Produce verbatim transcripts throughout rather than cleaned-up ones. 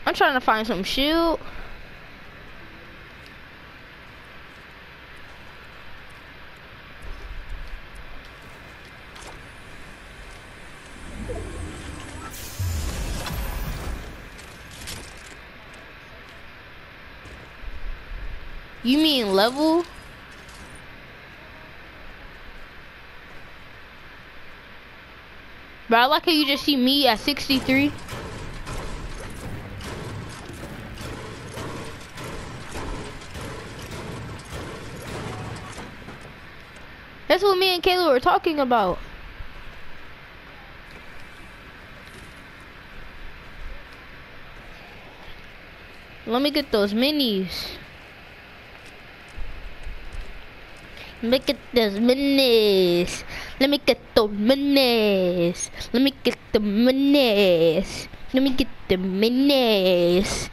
I'm trying to find some shield. You mean level? But I like how you just see me at sixty-three. That's what me and Kayla were talking about. Let me get those minis. Let me get those minis. Let me get those minis. Let me get the minis. Let me get the minis.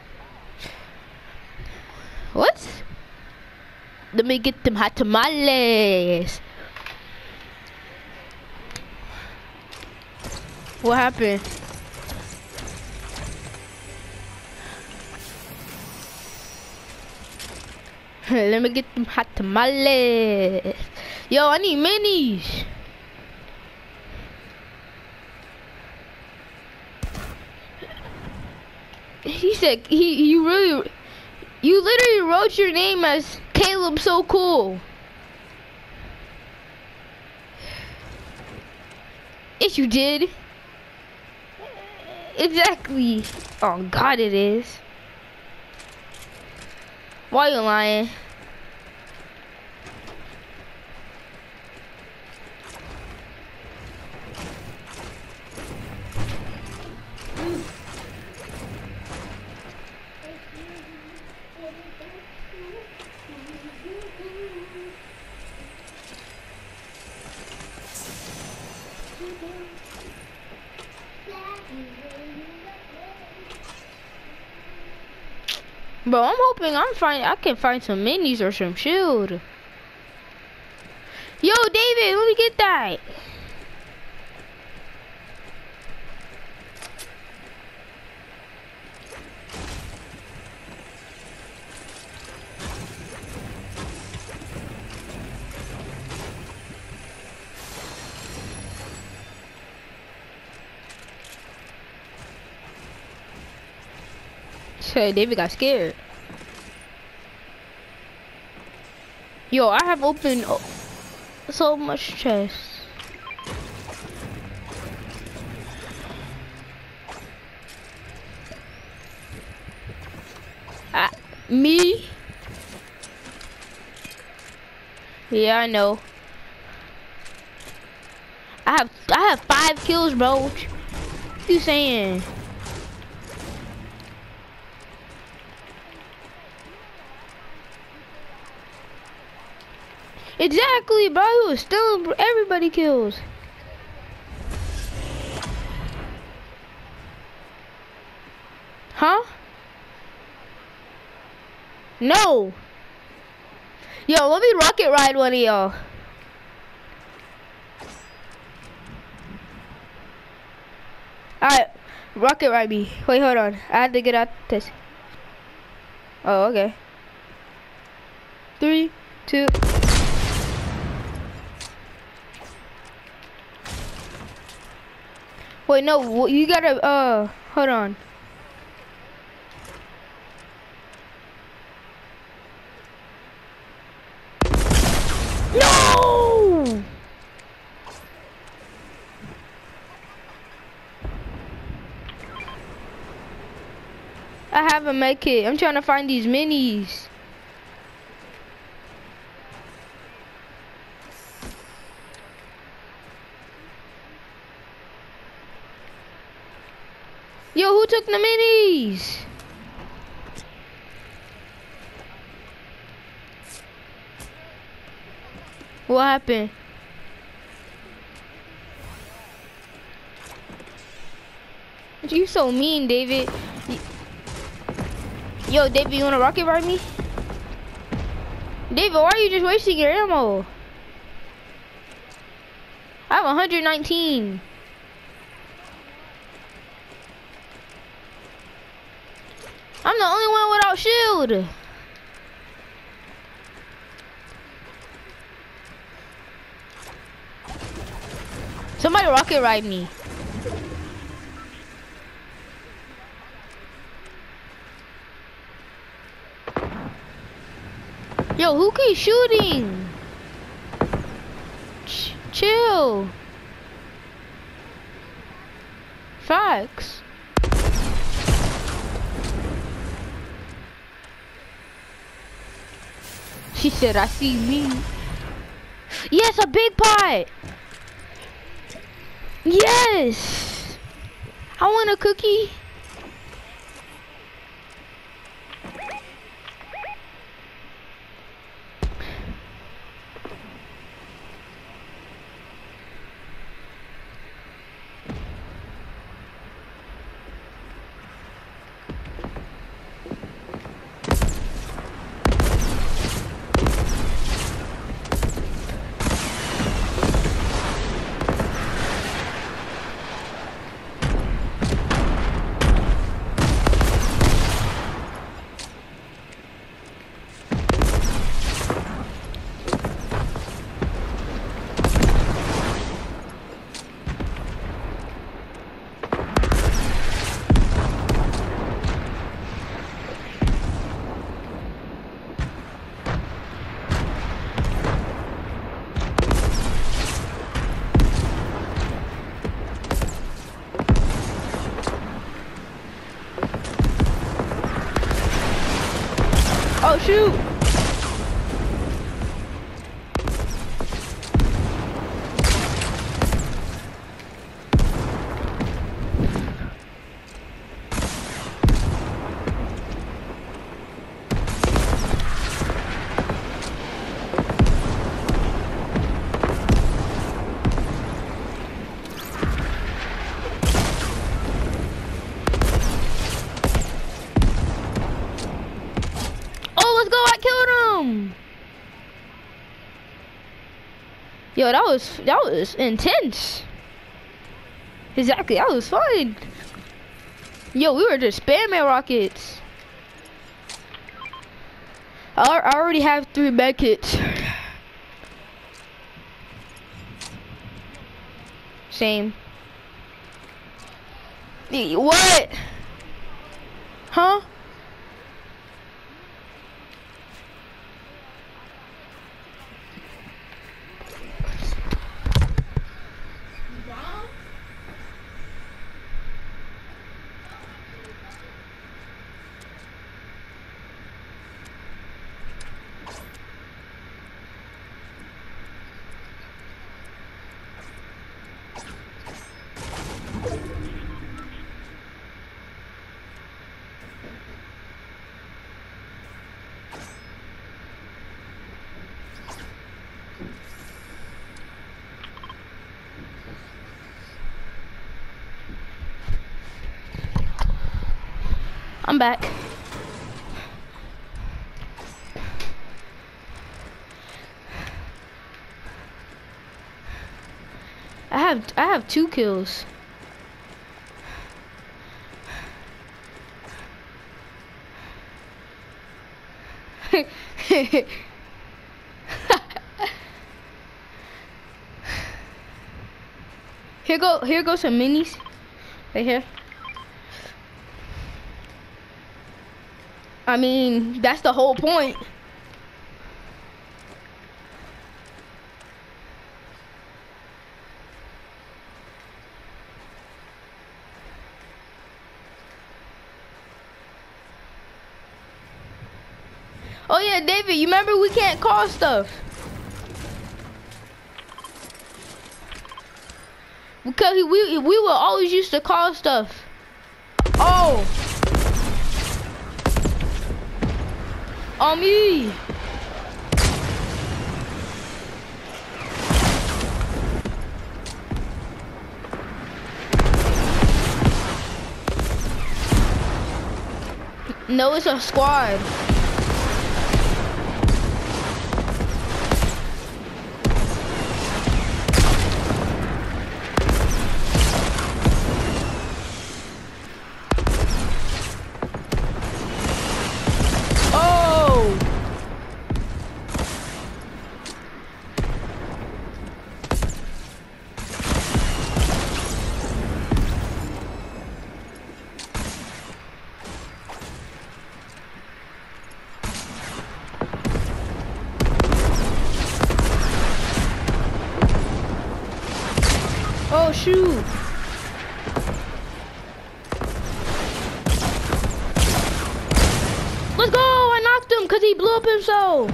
What? Let me get them hot tamales. What happened? Let me get them hot tamales. Yo, I need minis. He said he you really you literally wrote your name as Caleb So Cool. Yes, you did. Exactly. Oh God, it is. Why you lying? Bro, I'm hoping I'm find I can find some minis or some shield. Yo, David, let me get that. Hey, David got scared. Yo, I have opened so much chests. Uh, me? Yeah, I know. I have I have five kills, bro. What you saying? Exactly, bro. You was stealing everybody kills. Huh? No. Yo, let me rocket ride one of y'all. Alright, rocket ride me. Wait, hold on. I had to get out this. Oh, okay. Three, two. Wait, no, you gotta, uh, hold on. No! I have a med kit. I'm trying to find these minis. Yo, who took the minis? What happened? You so mean, David. Yo, David, you wanna rocket ride me? David, why are you just wasting your ammo? I have one hundred nineteen. I'm the only one without shield. Somebody rocket ride me. Yo, who keeps shooting? Ch chill. Facts. She said, I see me. Yes, a big pot. Yes. I want a cookie. Oh shoot! Yo, that was that was intense. Exactly, that was fun. Yo, we were just spamming rockets. I, I already have three med kits. Same. What? Huh? I'm back. I have I have two kills. Here go here go some minis. Right here. I mean, that's the whole point. Oh yeah, David, you remember we can't call stuff. Because we we will always used to call stuff. Oh. On me. No, it's a squad. shoot. Let's go! I knocked him because he blew up himself.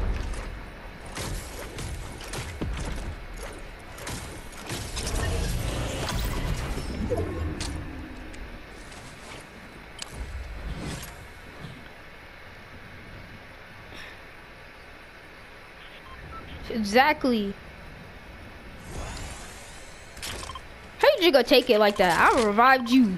Exactly. How you just gonna take it like that? I revived you.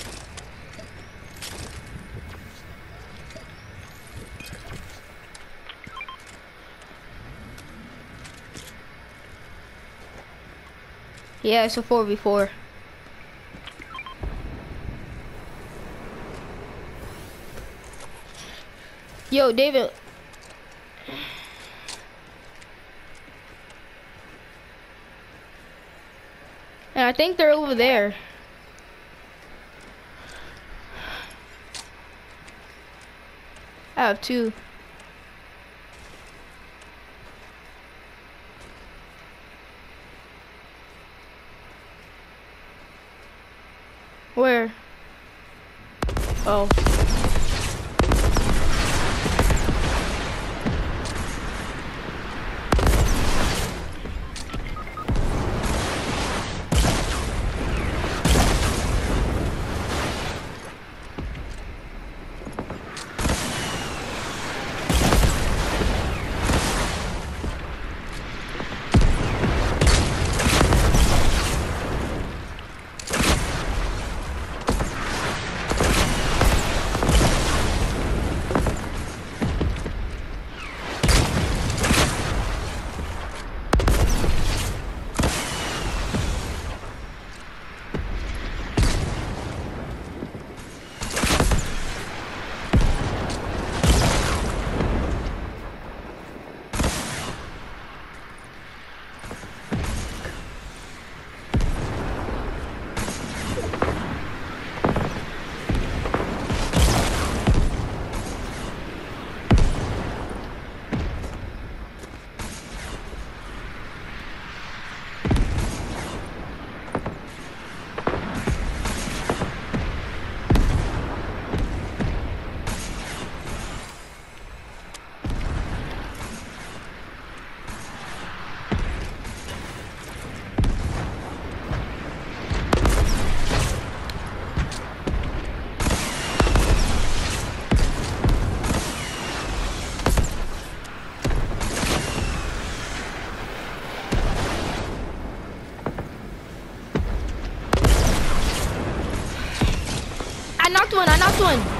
Yeah, it's a four v four. Yo, David. And I think they're over there. I have two. Where? Oh. I knocked one, I knocked one.